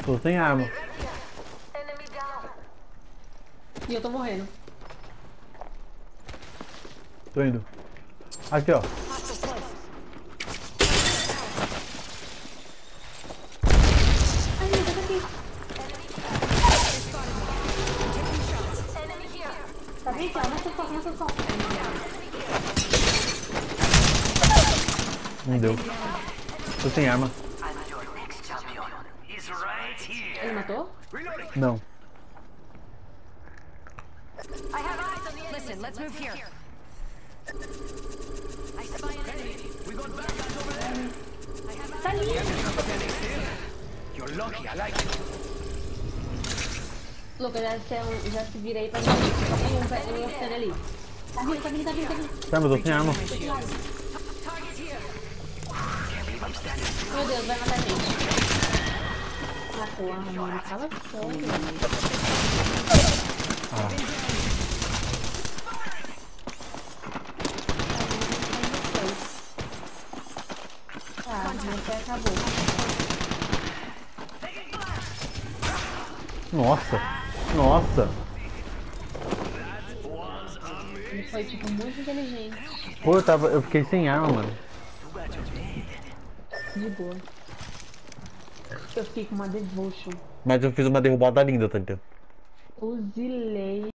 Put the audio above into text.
Tô sem arma. E eu tô morrendo. Tô indo. Aqui, ó. Ai, meu Deus, aqui. Tá bem aqui, ó. Nossa, foco, nossa, foco. Não deu. Tô sem arma. Ele matou? Não. Listen, let's move here. I spy an enemy. We got bad guys over there. Tá ali. You're lucky, I like it. Lucas, já se vira aí pra mim. Tem um oficina ali. Tá vindo, tá vindo, tá vindo, tá vindo. Tá, mas eu tô sem arma. Target here. Meu Deus, vai matar a gente. Matou a mano. Fala sério. Tá, meu pé acabou. Nossa. Nossa. Ele foi, tipo, muito inteligente. Pô, eu fiquei sem arma, mano. De boa. Eu fiquei com uma devotion. Mas eu fiz uma derrubada linda, tá entendendo? Fuzilei.